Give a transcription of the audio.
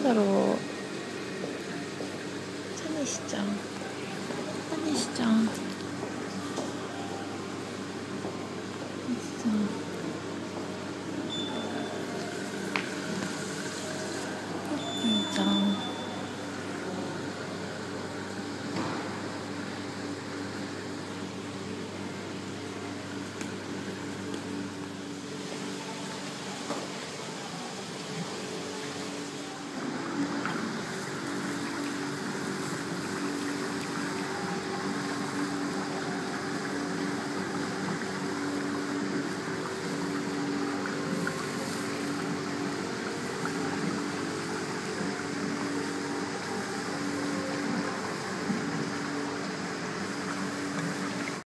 なんだろう。タニシちゃん、タニシちゃん、タニシちゃん。